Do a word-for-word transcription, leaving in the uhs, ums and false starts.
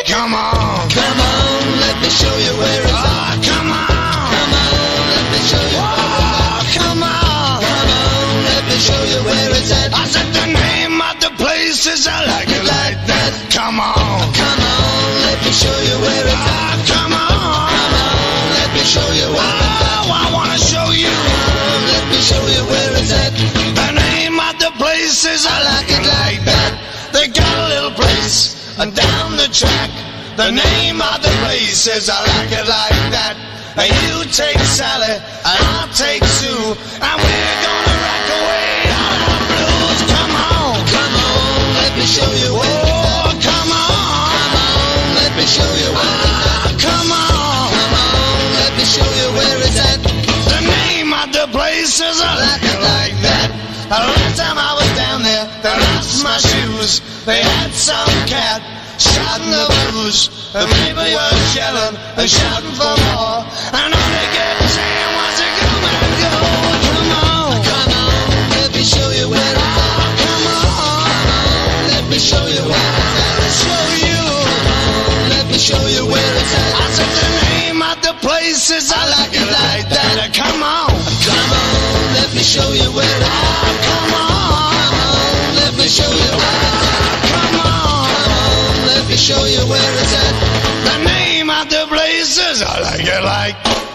come on. Come on, let me show you where it's at. Oh, come on. Come on, let me show you where it's at. Oh, come on. Come on, let me show you where it's at. I said the name of the place is I like it like that. Come on. Come on, let me show you where it's at. Oh, come on. Come on, let me show you where it's at. Oh, I wanna show you. Let me show you where it's at. The name of the place is I like it like that. They got a little place and down the track. The name of the place is I like it like that. And you take Sally and I'll take Sue, and we're gonna rock away all our blues. Come on, Come on, let me show you where it's at. oh, come on, Come on, let me show you where it's at. ah, come on. Come on, let me show you where it's at. The name of the place is I like it like that. The last time I was down there, they lost my shoes. They had some cat shouting the blues. The people were yelling and shouting for more, and all they kept saying was to come and go. Come on, Come on, let me show you where it's at. come on, Let me show you where it's at. show you. Let me show you where it's at. I said the name of the place is I like it like that. Come on, Come on, let me show you where it's at. come on, Come on, let me show you where it's at. come on. Come on, let me show you where it's at. The name of the place is I like it like